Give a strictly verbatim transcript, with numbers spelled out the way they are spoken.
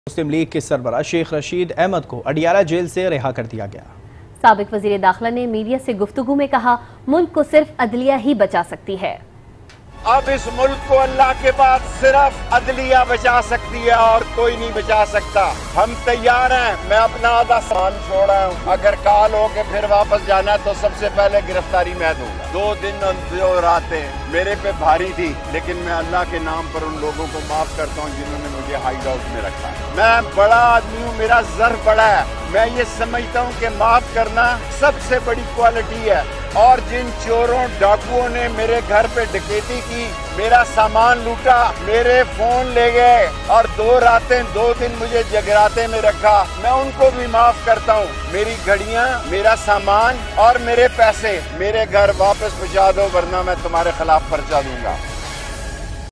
मुस्लिम league के सरबराह शेख रशीद अहमद को Adiala jail से रिहा कर दिया गया। साबिक वजीर दाखिला ने मीडिया से गुफ्तगू में कहा, मुल्क को सिर्फ अदलिया ही बचा सकती है। अब इस मुल्क को अल्लाह के बाद सिर्फ अदलिया बचा सकती है और कोई नहीं बचा सकता। हम तैयार हैं, मैं अपना आधा सामान छोड़ा हूँ। अगर काल हो के फिर वापस जाना है तो सबसे पहले गिरफ्तारी मैं दूंगा। दो दिन और दो रातें मेरे पे भारी थी, लेकिन मैं अल्लाह के नाम पर उन लोगों को माफ करता हूँ जिन्होंने मुझे हाइड आउट में रखा है। मैं बड़ा आदमी हूँ, मेरा ज़र्फ बड़ा है। मैं ये समझता हूँ कि माफ करना सबसे बड़ी क्वालिटी है। और जिन चोरों डाकुओं ने मेरे घर पे डकैती की, मेरा सामान लूटा, मेरे फोन ले गए और दो रातें दो दिन मुझे जगराते में रखा, मैं उनको भी माफ करता हूँ। मेरी घड़ियाँ, मेरा सामान और मेरे पैसे मेरे घर वापस पहुँचा दो, वरना मैं तुम्हारे खिलाफ पर्चा दूंगा।